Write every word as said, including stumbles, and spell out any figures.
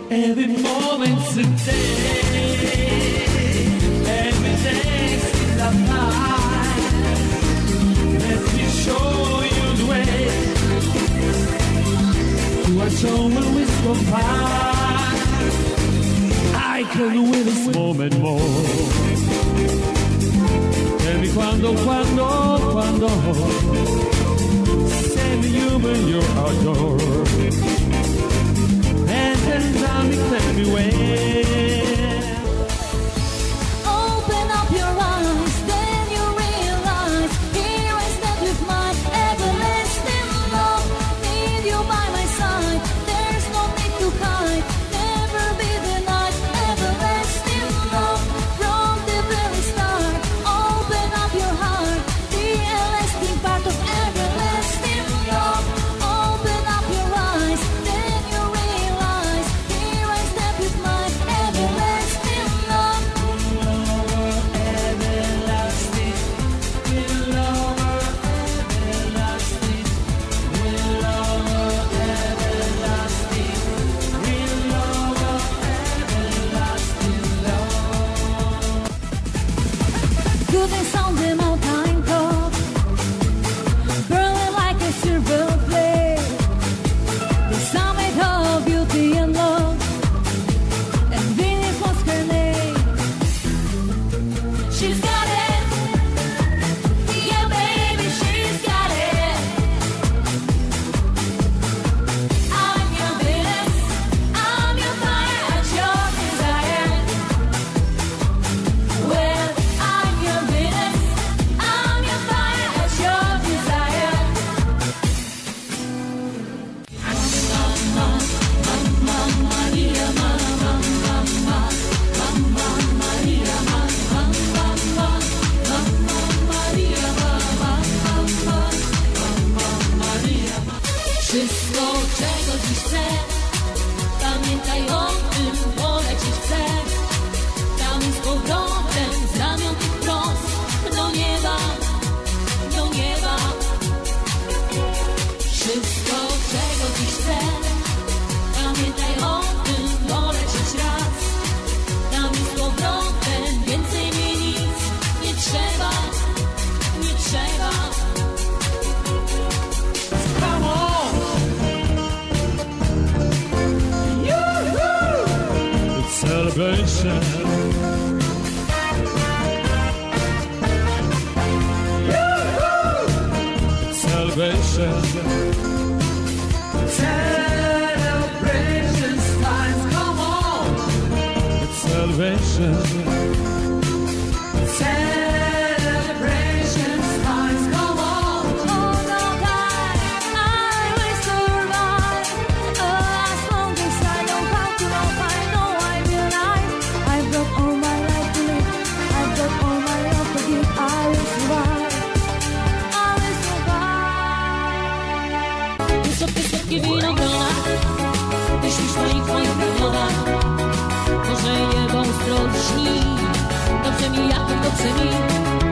Every moment's a day, every day is a night. Let me show you the way to a show when we go by. I can win this moment more. Tell me quando, quando, quando. Send me you when you're outdoors. And then tell me, tell me where. Open up your eyes, then you realize here I stand with my everlasting love. Need you by my side, there's no need to hide. Never be denied, everlasting love. From the very start, open up your heart. The everlasting part of everlasting love. Open up your eyes, then you realize here I stand with my everlasting love. Everlasting, we'll lover, everlasting, we'll lover, everlasting, we'll lover, everlasting love. Goodness on the mountain top, burning like a silver flame. The summit of beauty and love, and Venus was her name. She's got it, yeah baby, she's got it. I'm your Venus, I'm your fire, at your desire. Well, I'm your Venus, I'm your fire, at your desire. Mamma Maria, Mamma, Mamma, Mamma Maria, Mamma, Mamma, Mamma Maria, Mamma, Mamma, Mamma Maria. Wszystko, czego dziś chcę, pamiętaj o tym, polecieć chcę. Tam z powrotem, z ramion tych wprost, do nieba, do nieba. Wszystko, czego dziś chcę, pamiętaj o tym, polecieć raz. Tam z powrotem, więcej mi nic nie trzeba, nie trzeba. Come on! Yoo-hoo! It's celebration. Yoo-hoo! It's celebration. Celebration's time, come on! It's celebration. Celebration's time, come on! Oh no, God, I will survive. As long as I know how to love, I know I will rise. I've got all my life to live, I've got all my love to give. I will survive, I will survive. Tu sotto sotto winogrona, ty śpisz w moich, moich ramionach. Może je ostro śni, dobrze mi, jak to dobrze mi.